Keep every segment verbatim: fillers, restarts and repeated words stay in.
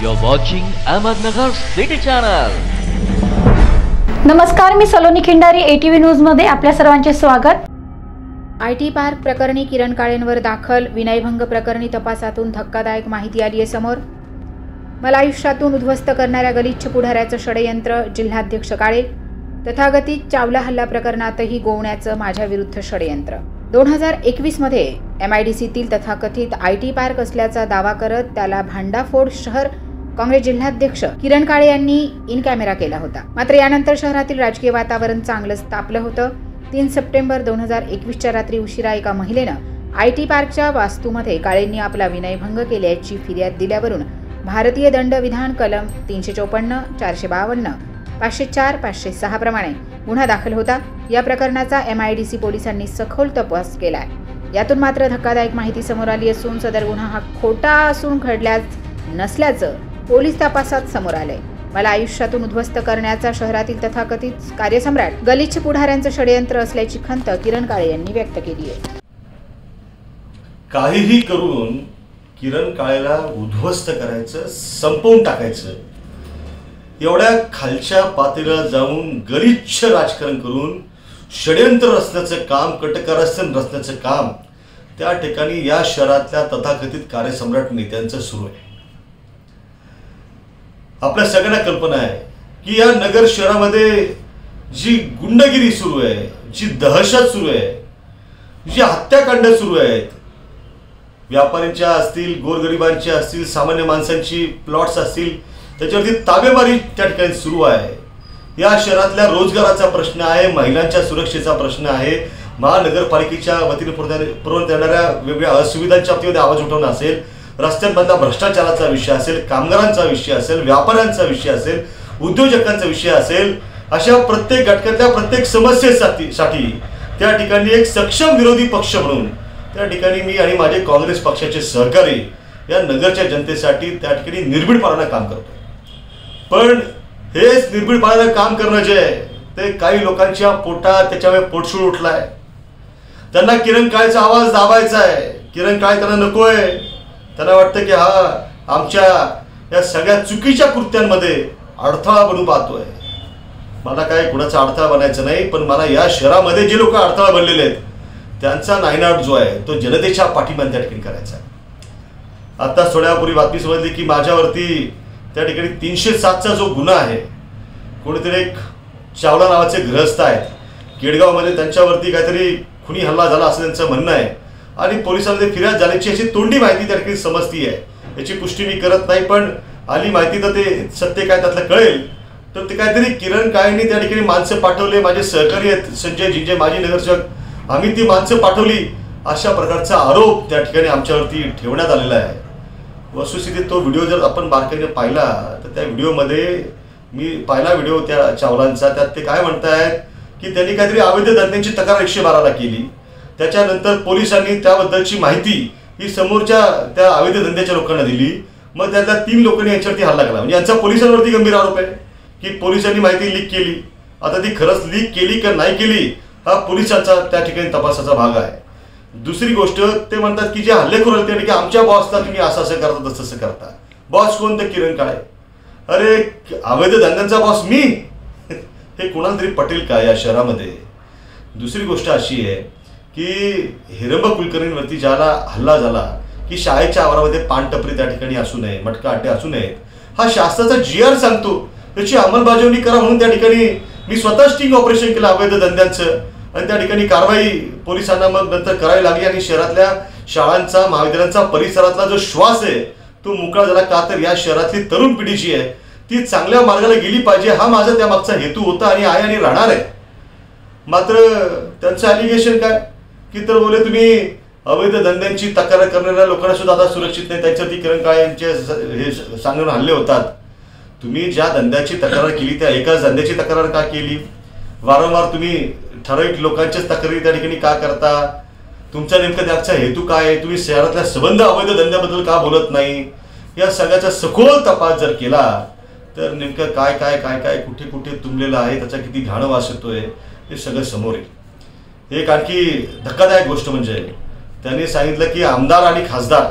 You're watching Ahmednagar City Channel. नमस्कार, मी Saloni Khindari, ATV news मध्ये आपल्या सर्वांचे स्वागत. आयटी पार्क प्रकरणी किरण काळेंवर दाखल विनयभंग प्रकरणी तपासातून धक्कादायक माहिती आली आहे समोर. मला आयुष्यातून उद्ध्वस्त करणाऱ्या गलिच्छ पुढाऱ्याचं षडयंत्र जिल्हाध्यक्ष काळे. तथागतित चावला हल्ला प्रकरणातही गोवण्याचं माझ्या विरुद्ध षडयंत्र. दोन हजार एकवीस मध्ये एम आय डी सीतील तथाकथित आय टी पार्क असल्याचा दावा करत त्याला भांडाफोड शहर काँग्रेस जिल्हाध्यक्ष किरण काळे यांनी इन कॅमेरा केला होता. मात्र यानंतर शहरातील राजकीय वातावरण चांगलंच तापलं होतं. तीन सप्टेंबर दोन हजार एकवीसच्या रात्री उशिरा एका महिलेनं आय टी पार्कच्या वास्तूमध्ये काळेंनी आपला विनयभंग केल्याची फिर्याद दिल्यावरून भारतीय दंडविधान कलम तीनशे चौपन्न चारशे बावन्न पाचशे चार पाचशे सहा प्रमाणे गुन्हा दाखल होता. या प्रकरणाचा एम आय डी सी पोलिसांनी सखोल तपास केलाय. यातून मात्र धक्कादायक माहिती समोर आली असून सदर गुन्हा हा खोटा असून घडल्याच नसल्याचं पोलीस तपासात समोर आलंय. मला आयुष्यातून उद्ध्वस्त करण्याचा शहरातील तथाकथित कार्यसम्राट गलिच्छ पुढाऱ्यांचं षडयंत्र असल्याची खंत किरण काळे यांनी व्यक्त केली आहे. काहीही करून किरण काळेला उद्ध्वस्त करायचं, संपवून टाकायचं, एवढ्या खालच्या पातळीला जाऊन गलिच्छ राजकारण करून षडयंत्र रचण्याचं काम, कटकारस्थान रचण्याचं काम त्या ठिकाणी या शहरातल्या तथाकथित कार्यसम्राट नेत्यांचं सुरू आहे. आपल्या सगळ्यांना कल्पना आहे की या नगर शहरामध्ये जी गुंडगिरी सुरू आहे, जी दहशत सुरू आहे, जी हत्याकांड सुरू आहेत, व्यापाऱ्यांच्या असतील, गोरगरिबांच्या असतील, सामान्य माणसांची प्लॉट्स असतील, त्याच्यावरती ताबेमारी त्या ठिकाणी सुरू आहे. या शहरातल्या रोजगाराचा प्रश्न आहे, महिलांच्या सुरक्षेचा प्रश्न आहे, महानगरपालिकेच्या वतीने पुरवण्यात येणाऱ्या वेगवेगळ्या असुविधांच्या बाबतीमध्ये आवाज उठवणं असेल, रस्त्यांमधला भ्रष्टाचाराचा विषय असेल, कामगारांचा विषय असेल, व्यापाऱ्यांचा विषय असेल, उद्योजकांचा विषय असेल, अशा प्रत्येक घटकातल्या प्रत्येक समस्येसाठी साठी त्या ठिकाणी एक सक्षम विरोधी पक्ष म्हणून त्या ठिकाणी मी आणि माझे काँग्रेस पक्षाचे सहकारी या नगरच्या जनतेसाठी त्या ठिकाणी निर्भीडपणानं काम करतो. पण हेच निर्भीडपणानं काम करणं जे आहे ते काही लोकांच्या पोटात त्याच्यामुळे पोटशूळ उठलाय. त्यांना किरण काळेचा आवाज दाबायचा आहे. किरण काळे त्यांना नको आहे. त्यांना वाटतं की हा आमच्या या सगळ्या चुकीच्या कृत्यांमध्ये अडथळा बनू पाहतोय. मला काय कुणाचा अडथळा बनायचं नाही, पण मला या शहरामध्ये जे लोक अडथळा बनलेले आहेत त्यांचा नायनाट जो आहे तो जनतेच्या पाठीमागे त्या ठिकाणी करायचा. आता थोड्यापूर्वी बातमी समजली की माझ्यावरती त्या ठिकाणी तीनशे सातचा जो गुन्हा आहे, कोणीतरी एक चावला नावाचे गृहस्थ आहेत केडगावमध्ये, त्यांच्यावरती काहीतरी खुनी हल्ला झाला असं त्यांचं म्हणणं आहे आणि पोलिसांमध्ये फिर्याद झाल्याची अशी तोंडी माहिती त्या ठिकाणी समजती आहे. याची पुष्टी मी करत नाही, पण आली माहिती तर ते सत्य काय त्यातलं कळेल. तर ते काहीतरी किरण काळेंनी त्या ठिकाणी माणसं पाठवले, माझे सहकारी आहेत संजय जिंजे माजी नगरसेवक, आम्ही ती माणसं पाठवली अशा प्रकारचा आरोप त्या ठिकाणी आमच्यावरती ठेवण्यात आलेला आहे. वस्तुस्थितीत तो व्हिडिओ जर आपण बारकाईने पाहिला तर त्या व्हिडिओमध्ये मी पाहिला व्हिडिओ त्या चावलांचा, त्यात ते काय म्हणतायत की त्यांनी काहीतरी अवैध धंद्यांची तक्रार एकशे बाराला केली. त्याच्यानंतर पोलिसांनी त्याबद्दलची माहिती ही समोरच्या त्या अवैध धंद्याच्या लोकांना दिली. मग त्यातल्या तीन लोकांनी यांच्यावरती हल्ला केला. म्हणजे यांचा पोलिसांवरती गंभीर आरोप आहे की पोलिसांनी माहिती लीक केली. आता ती खरंच लीक केली का नाही केली हा पोलिसांचा त्या ठिकाणी तपासाचा भाग आहे. दुसरी गोष्ट ते म्हणतात की जे हल्लेखोर होते की आमच्या बॉसला तुम्ही असं असं करता तसं असं करता. बॉस कोण? तर किरण काळे. अरे अवैध धंद्यांचा बॉस मी? हे कोणाला तरी पटेल का या शहरामध्ये? दुसरी गोष्ट अशी आहे की हिरंब कुलकर्णींवरती ज्याला हल्ला झाला की शाळेच्या आवारामध्ये पानटपरी त्या ठिकाणी असू नये, मटका अड्डे असू नयेत, हा शासनाचा जी आर सांगतो, त्याची अंमलबजावणी करा म्हणून त्या ठिकाणी मी स्वतः स्टिंग ऑपरेशन केलं अवैध धंद्यांचं आणि त्या ठिकाणी कारवाई पोलिसांना मग नंतर करावी लागली आणि शहरातल्या शाळांचा, महाविद्यालयांचा, परिसरातला जो श्वास आहे तो मोकळा झाला. का तर या शहरातली तरुण पिढी जी आहे ती चांगल्या मार्गाला गेली पाहिजे हा माझा त्यामागचा हेतू होता आणि आहे आणि राहणार आहे. मात्र त्यांचं ॲलिगेशन काय की तर बोले तुम्ही अवैध धंद्यांची तक्रार करणाऱ्या लोकांना सुद्धा आता सुरक्षित नाही, त्यांच्यावरती किरण काळे यांचे हे सांगून हल्ले होतात. तुम्ही ज्या धंद्याची तक्रार केली त्या एकाच धंद्याची तक्रार का केली? वारंवार तुम्ही ठराविक लोकांच्याच तक्रारी त्या ठिकाणी का करता? तुमचा नेमका त्याचा हेतू काय आहे? तुम्ही शहरातल्या संबंध अवैध धंद्याबद्दल का बोलत नाही? या सगळ्याचा सखोल तपास जर केला तर नेमकं काय काय काय काय कुठे कुठे तुंबलेलं आहे, त्याचा किती घाण वास येतोय हे सगळं समोर येईल. एक आणखी धक्कादायक गोष्ट म्हणजे त्यांनी सांगितलं की आमदार आणि खासदार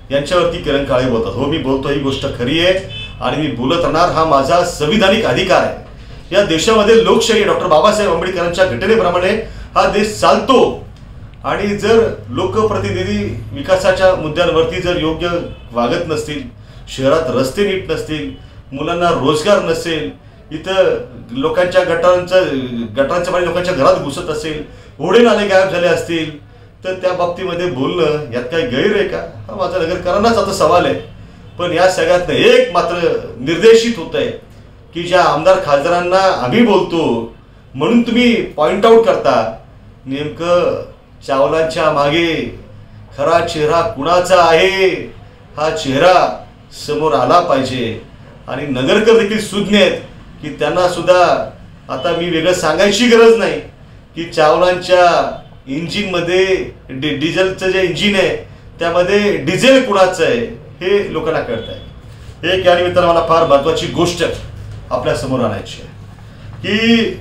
यांच्यावरती किरण काळे बोलतात. हो, मी बोलतो, ही गोष्ट खरी आहे आणि मी बोलत राहणार. हा माझा संविधानिक अधिकार आहे. या देशामध्ये लोकशाही डॉक्टर बाबासाहेब आंबेडकरांच्या घटनेप्रमाणे हा देश चालतो आणि जर लोकप्रतिनिधी विकासाच्या मुद्द्यांवरती जर योग्य वागत नसतील, शहरात रस्ते नीट नसतील, मुलांना रोजगार नसेल, इथं लोकांच्या गटारांचं गटारांचं पाणी लोकांच्या घरात घुसत असेल, ओढे नाले गायब झाले असतील, तर त्या बाबतीमध्ये बोलणं यात काही गैर आहे का? हा माझा नगरकरांनाच आता सवाल आहे. पण या सगळ्यातनं एक मात्र निर्देशित होत आहे की ज्या आमदार खासदारांना आम्ही बोलतो म्हणून तुम्ही पॉइंट आउट करता, नेमकं चावलांच्या मागे खरा चेहरा कुणाचा आहे हा चेहरा समोर आला पाहिजे. आणि नगरकर देखील सुज्ञ आहेत की त्यांना सुद्धा आता मी वेगळं सांगायची गरज नाही की चावलांच्या इंजिनमध्ये डि डिझेलचं जे इंजिन आहे त्यामध्ये डिझेल कुणाचं आहे हे लोकांना कळत आहे. एक या निमित्तानं मला फार महत्त्वाची गोष्ट आपल्या समोर आणायची आहे की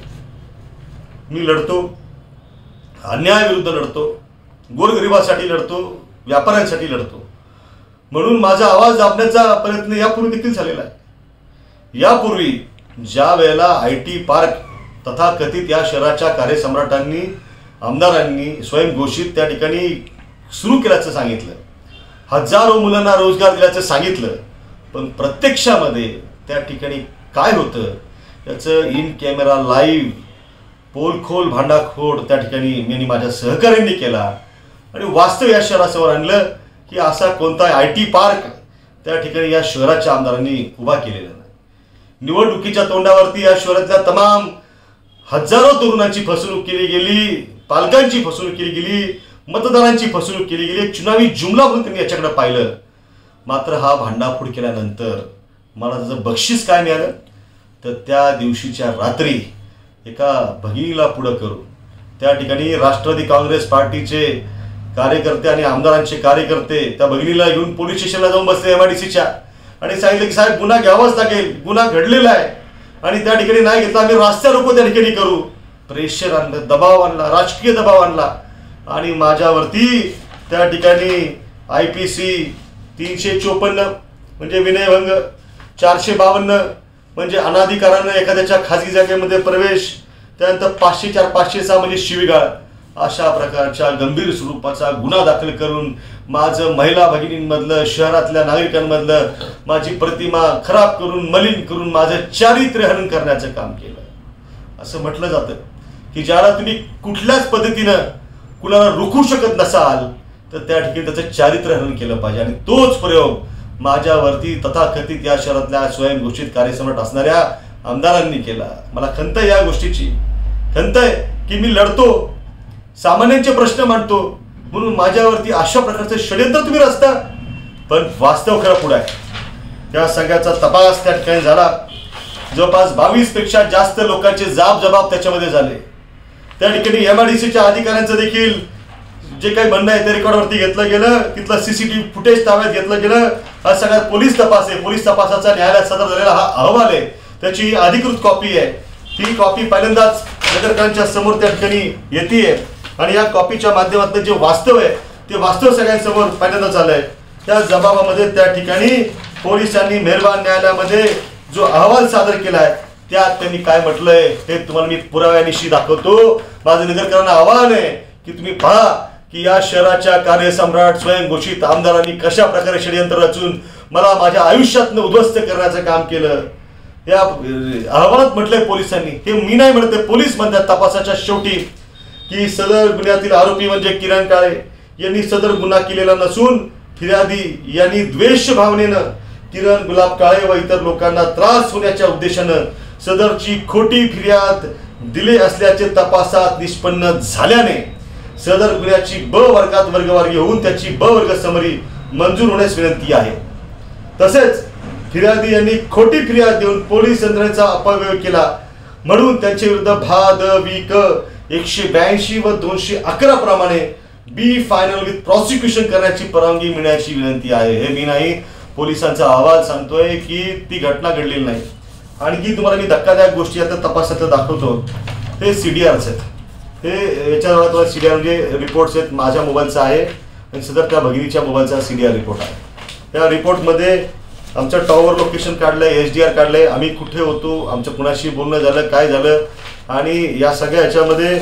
मी लढतो, अन्यायाविरुद्ध लढतो, गोरगरिबासाठी लढतो, व्यापाऱ्यांसाठी लढतो, म्हणून माझा आवाज दाबण्याचा प्रयत्न यापूर्वी देखील झालेला आहे. यापूर्वी ज्या वेळेला आय टी पार्क तथाकथित या शहराच्या कार्यसम्राटांनी आमदारांनी स्वयंघोषित त्या ठिकाणी सुरू केल्याचं सांगितलं, हजारो मुलांना रोजगार दिल्याचं सांगितलं, पण प्रत्यक्षामध्ये त्या ठिकाणी काय होतं याचं इन कॅमेरा लाईव्ह पोलखोल भांडाखोड त्या ठिकाणी मी माझ्या सहकाऱ्यांनी केला आणि वास्तव या शहरासमोर आणलं की असा कोणता आय टी पार्क त्या ठिकाणी या शहराच्या आमदारांनी उभा केलेला नाही. निवडणुकीच्या तोंडावरती या शहरातल्या तमाम हजारो तरुणांची फसवणूक केली गेली, पालकांची फसवणूक केली गेली, मतदारांची फसवणूक केली गेली, चुनावी जुमला म्हणून त्यांनी याच्याकडे पाहिलं. मात्र हा भांडाफोड केल्यानंतर मला त्याचं बक्षीस काय मिळालं तर त्या दिवशीच्या रात्री एका भगिनीला पुढं करून त्या ठिकाणी राष्ट्रवादी काँग्रेस पार्टीचे कार्यकर्ते आणि आमदारांचे कार्यकर्ते त्या भगिनीला घेऊन पोलीस स्टेशनला जाऊन बसले एम आय डी सीच्या आणि सांगितलं की साहेब गुन्हा घ्यावाच लागेल, गुन्हा घडलेला आहे आणि त्या ठिकाणी नाही घेतला आम्ही रस्त्या रोको त्या ठिकाणी करू. प्रेशर आणलं, दबाव आणला, राजकीय दबाव आणला आणि माझ्यावरती त्या ठिकाणी आय पी सी तीनशे चोपन्न म्हणजे विनयभंग, चारशे बावन्न म्हणजे अनाधिकारानं एखाद्याच्या खाजगी जागेमध्ये प्रवेश, त्यानंतर पाचशे चार पाचशे सहा म्हणजे शिवीगाळ, अशा प्रकारच्या गंभीर स्वरूपाचा गुन्हा दाखल करून माझं महिला भगिनींमधलं, शहरातल्या नागरिकांमधलं माझी प्रतिमा खराब करून, मलिन करून माझं चारित्र्य हनन करण्याचं काम केलं. असं म्हटलं जातं की ज्याला तुम्ही कुठल्याच पद्धतीनं कुणाला रोखू शकत नसाल तर त्या ठिकाणी त्याचं चारित्र्य हनन केलं पाहिजे. आणि तोच प्रयोग माझ्यावरती तथाकथित या शहरातल्या स्वयंघोषित कार्यसम्राट असणाऱ्या आमदारांनी केला. मला खंत आहे या गोष्टीची, खंत आहे की मी लढतो, सामान्यांचे प्रश्न मांडतो, म्हणून माझ्यावरती अशा प्रकारचे षडयंत्र तुम्ही रचता. पण वास्तव खरं पुढे आहे. त्या सगळ्याचा तपास त्या ठिकाणी झाला. जवळपास बावीस पेक्षा जास्त लोकांचे जाब जबाब त्याच्यामध्ये झाले. त्या ठिकाणी एम आय डी सीच्या अधिकाऱ्यांचं देखील जे काही म्हणणं आहे ते रेकॉर्डवरती घेतलं गेलं, तिथलं सीसीटीव्ही फुटेज ताब्यात घेतलं गेलं. हा सगळ्यात पोलीस तपास आहे. पोलीस तपासाचा न्यायालयात सदर झालेला हा अहवाल आहे, त्याची अधिकृत कॉपी आहे. ती कॉपी पहिल्यांदाच नगरकरांच्या समोर त्या ठिकाणी येते आणि या कॉपीच्या माध्यमातून जे वास्तव आहे ते वास्तव सगळ्यांसमोर पहिल्यांदा झालंय. त्या जबाबामध्ये त्या ठिकाणी पोलिसांनी मेहरबान न्यायालयामध्ये जो अहवाल सादर केलाय त्यात त्यांनी काय म्हटलंय हे तुम्हाला मी पुराव्यानिशी दाखवतो. माझं नगरकरांना आवाहन आहे की तुम्ही पहा की या शहराच्या कार्यसम्राट स्वयंघोषित आमदारांनी कशा प्रकारे षडयंत्र रचून मला माझ्या आयुष्यातनं उद्ध्वस्त करण्याचं काम केलं. या अहवालात म्हटलंय पोलिसांनी, हे मी नाही म्हणते, पोलीस म्हणतात तपासाच्या शेवटी की सदर गुन्ह्यातील आरोपी म्हणजे किरण काळे यांनी सदर गुन्हा केलेला नसून फिर्यादी यांनी द्वेष भावनेनं किरण गुलाब काळे व इतर लोकांना त्रास होण्याच्या उद्देशानं सदरची खोटी फिर्याद दिले असल्याचे तपासात निष्पन्न झाल्याने सदर गुन्ह्याची ब वर्गात वर्गवारी होऊन त्याची ब वर्ग समरी मंजूर होण्यास विनंती आहे. तसेच फिर्यादी यांनी खोटी फिर्याद देऊन पोलीस यंत्रणेचा अपव्यय केला म्हणून त्यांच्या विरुद्ध भा द वी क एकशे ब्याऐंशी व दोनशे अकरा प्रमाणे बी फायनल विथ प्रॉसिक्युशन करण्याची परवानगी मिळण्याची विनंती आहे. हे मी नाही, पोलिसांचा अहवाल सांगतोय की ती घटना घडलेली नाही. आणखी तुम्हाला मी धक्कादायक गोष्टी आता तपासात दाखवतो. हे सी डी आरच आहेत. हे याच्यावर तुम्हाला सी डी आर म्हणजे रिपोर्ट्स आहेत. माझ्या मोबाईलचा आहे आणि सदर त्या भगिनीच्या मोबाईलचा सी डी आर रिपोर्ट आहे. या रिपोर्टमध्ये आमचं टॉवर लोकेशन काढलं आहे, एच डी आर काढलं आहे, आम्ही कुठे होतो, आमचं कुणाशी बोलणं झालं, काय झालं, आणि या सगळ्या ह्याच्यामध्ये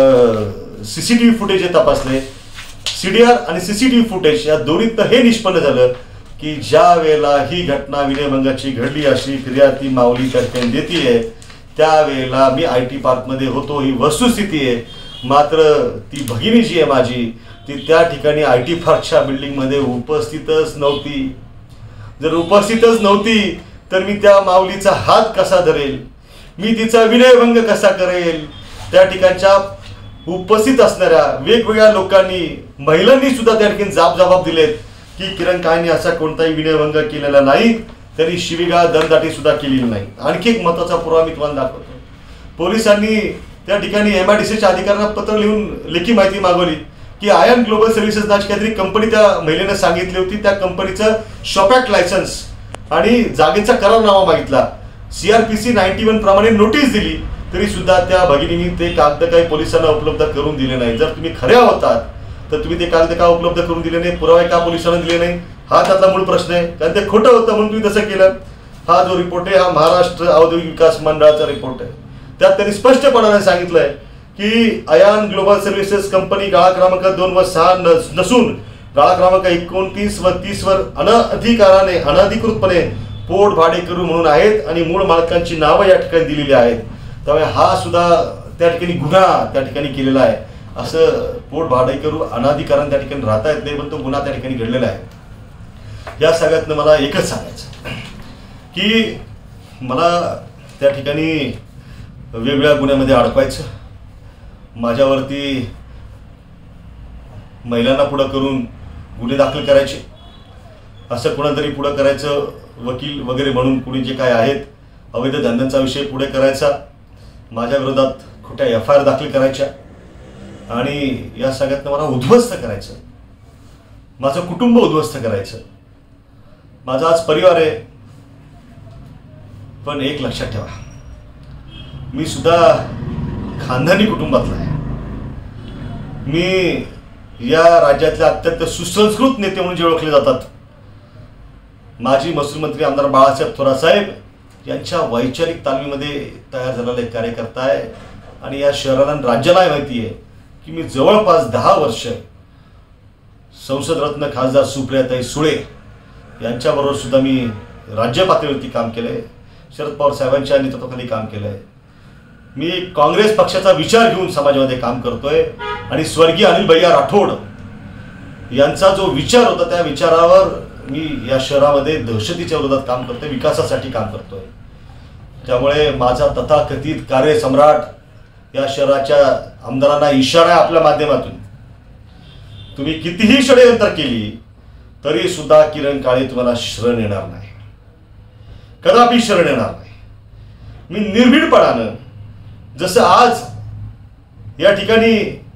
C C T V footage हे तपासले. सी डी आर आणि C C T V footage या दोन्हीत हे निष्पन्न झालं की ज्या वेळेला ही घटना विनयभंगाची घडली अशी फिर्याद ती माऊली त्या ठिकाणी देतीये, त्यावेळेला मी आय टी पार्कमध्ये होतो, ही वस्तुस्थिती आहे. मात्र ती भगिनी जी आहे माझी, ती त्या ठिकाणी आय टी पार्कच्या बिल्डिंगमध्ये उपस्थितच नव्हती. जर उपस्थितच नव्हती तर मी त्या माऊलीचा हात कसा धरेल, मी तिचा विनयभंग कसा करेल. त्या ठिकाणच्या उपस्थित असणाऱ्या वेगवेगळ्या लोकांनी, महिलांनी सुद्धा त्या ठिकाणी जाब जबाब दिलेत की किरण काळेंनी असा कोणताही विनयभंग केलेला नाही, तरी शिवीगाळ दमदाटी सुद्धा केलेली नाही. आणखी एक महत्वाचा पुरावा मी तुम्हाला दाखवतो. पोलिसांनी त्या ठिकाणी एम आय डी सीच्या अधिकाऱ्यांना पत्र लिहून लेखी माहिती मागवली की आयन ग्लोबल सर्व्हिसेस नावाची काहीतरी कंपनी त्या महिलेने सांगितली होती, त्या कंपनीचं शॉप ॲक्ट लायसन्स आणि जागेचा करारनामा मागितला. C R P C ninety one प्रमाणे नोटीस दिली, तरी सुद्धा त्या भगिनींनी ते कागद काही पोलिसांना उपलब्ध करून दिले नाही. जर तुम्ही खऱ्या होतात तर तुम्ही ते कागद का उपलब्ध करून दिले नाही, पुरावे का पोलिसांना दिले नाही, हा त्यातला मूळ प्रश्न आहे. कारण ते खोटं होतं म्हणून तुम्ही तसं केलं. हा जो रिपोर्ट आहे हा महाराष्ट्र औद्योगिक विकास मंडळाचा रिपोर्ट आहे. त्यात त्यांनी स्पष्टपणाने सांगितलंय की अयान ग्लोबल सर्व्हिसेस कंपनी गाळा क्रमांक दोन व सहा नसून गाळा क्रमांक एकोणतीस व तीस वर अनधिकाराने अनधिकृतपणे पोट भाडेकरू म्हणून आहेत आणि मूळ मालकांची नावं या ठिकाणी दिलेली आहेत. त्यामुळे हा सुद्धा त्या ठिकाणी गुन्हा त्या ठिकाणी केलेला आहे. असं पोट भाडेकरू अनाधिकाराने त्या ठिकाणी राहता येत नाही, पण तो गुन्हा त्या ठिकाणी घडलेला आहे. या सगळ्यातनं मला एकच सांगायचं की मला त्या ठिकाणी वेगवेगळ्या गुन्ह्यामध्ये अडकवायचं, माझ्यावरती महिलांना पुढं करून गुन्हे दाखल करायचे, असं कोणातरी पुढं करायचं, वकील वगैरे म्हणून कुणी जे काय आहेत अवैध धंद्यांचा विषय पुढे करायचा, माझ्या विरोधात खोट्या एफ आय आर दाखल करायच्या आणि या सगळ्यातनं मला उद्ध्वस्त करायचं, माझं कुटुंब उद्ध्वस्त करायचं. माझा आज परिवार आहे, पण एक लक्षात ठेवा, मी सुद्धा खानदानी कुटुंबातला आहे. मी या राज्यातले अत्यंत सुसंस्कृत नेते म्हणून जे ओळखले जातात, माजी महसूल मंत्री आमदार बाळासाहेब थोरातसाहेब यांच्या वैचारिक तालमीमध्ये तयार झालेला एक कार्यकर्ता आहे. आणि या शहराला राज्याला माहिती आहे की मी जवळपास दहा वर्ष संसद रत्न खासदार सुप्रियाताई सुळे यांच्याबरोबर सुद्धा मी राज्य पातळीवरती काम केलं आहे, शरद पवार साहेबांच्या नेतृत्वाखाली काम केलं आहे. मी काँग्रेस पक्षाचा विचार घेऊन समाजामध्ये काम करतोय आणि स्वर्गीय अनिल भैया राठोड यांचा जो विचार होता त्या विचारावर मी या शहरामध्ये दहशतीच्या विरोधात काम करतोय, विकासासाठी काम करतोय. त्यामुळे माझा तथाकथित कार्यसम्राट या शहराच्या आमदारांना इशारा आहे आपल्या माध्यमातून, तुम्ही कितीही षडयंत्र केली तरी सुद्धा किरण काळे तुम्हाला शरण येणार नाही, कदापि शरण येणार नाही. मी निर्भीडपणानं जसं आज या ठिकाणी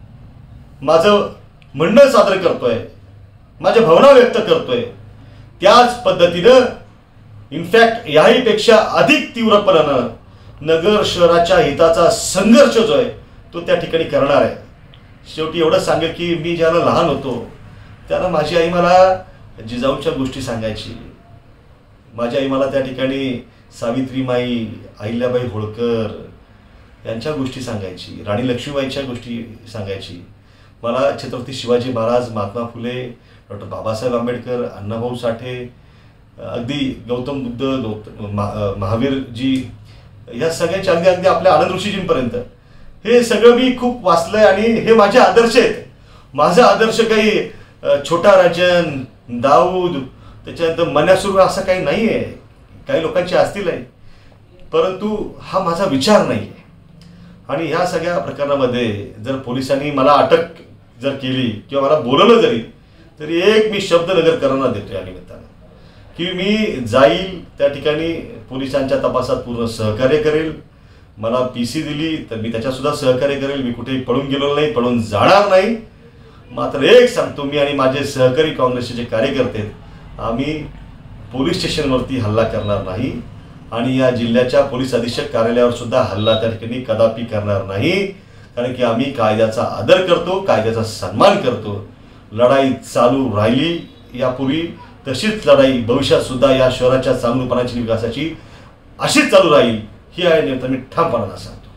माझं म्हणणं सादर करतोय, माझ्या भावना व्यक्त करतोय, त्याच पद्धतीनं इनफॅक्ट याहीपेक्षा अधिक तीव्रपणानं नगर शहराच्या हिताचा संघर्ष जो आहे तो त्या ठिकाणी करणार आहे. शेवटी एवढं सांगेल की मी ज्याला लहान होतो त्याला माझी आई मला जिजाऊच्या गोष्टी सांगायची. माझी आई मला त्या ठिकाणी सावित्रीमाई, अहिल्याबाई होळकर यांच्या गोष्टी सांगायची, राणी लक्ष्मीबाईच्या गोष्टी सांगायची. मला छत्रपती शिवाजी महाराज, महात्मा फुले, डॉक्टर बाबासाहेब आंबेडकर, अण्णाभाऊ साठे, अगदी गौतम बुद्ध, गौतम महावीरजी, या सगळ्यांचे अगदी अगदी आपल्या आनंद ऋषीजींपर्यंत हे सगळं मी खूप वाचलंय आणि हे माझे आदर्श आहेत. माझा आदर्श काही छोटा राजन, दाऊद, त्याच्यानंतर मन्यासुर असं काही नाही आहे. काही लोकांचे असतील आहे, परंतु हा माझा विचार नाही आहे. आणि ह्या सगळ्या प्रकरणामध्ये जर पोलिसांनी मला अटक जर केली किंवा मला बोलवलं जरी तरी एक मी शब्द नगरकरांना देतो या निमित्तानं की मी जाईल त्या ठिकाणी पोलिसांच्या तपासात पूर्ण सहकार्य करेल. मला पी सी दिली तर मी त्याच्यासुद्धा सहकार्य करेल. मी कुठेही पळून गेलो नाही, पळून जाणार नाही. मात्र एक सांगतो, मी आणि माझे सहकारी काँग्रेसचे जे कार्यकर्ते आहेत, आम्ही पोलीस स्टेशनवरती हल्ला करणार नाही आणि या जिल्ह्याच्या पोलीस अधीक्षक कार्यालयावर सुद्धा हल्ला त्या ठिकाणी कदापि करणार नाही. कारण की आम्ही कायद्याचा आदर करतो, कायद्याचा सन्मान करतो. लढाई चालू राहिली यापूर्वी तशीच लढाई भविष्यात सुद्धा या शहराच्या चांगुलपणाची विकासाची अशीच चालू राहील ही आहे नेता मी ठामपणाने सांगतो.